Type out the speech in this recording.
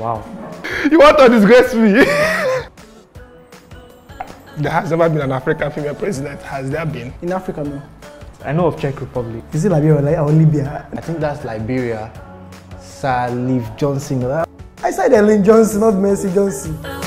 Wow. You want to disgrace me? There has never been an African female president, has there been? In Africa, no. I know of Czech Republic. Is it Liberia or Libya? I think that's Liberia. Sir Leif Johnson. I said Ellen Johnson, not Mercy Johnson.